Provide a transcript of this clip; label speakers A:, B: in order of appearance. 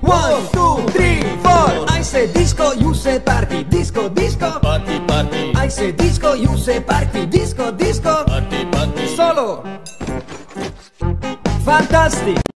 A: 1, 2, 3, 4. I say disco, you say party. Disco, disco,
B: Party, party,
A: I say disco, you say party. Disco, disco,
B: party, party.
A: solo fantastico.